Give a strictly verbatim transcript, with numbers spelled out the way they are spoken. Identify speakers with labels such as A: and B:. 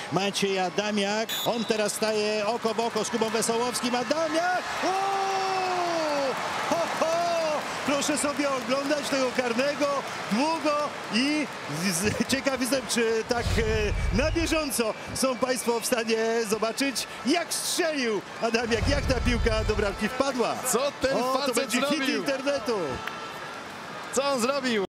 A: Maciej Adamiak. On teraz staje oko w oko z Kubą Wesołowskim. Adamiak! O! Ho, ho! Proszę sobie oglądać tego karnego długo i z, ciekaw jestem, czy tak e, na bieżąco są Państwo w stanie zobaczyć, jak strzelił Adamiak, jak ta piłka do bramki wpadła.
B: Co ten
A: o, to
B: facet
A: będzie hit
B: zrobił?
A: internetu.
B: Co on zrobił?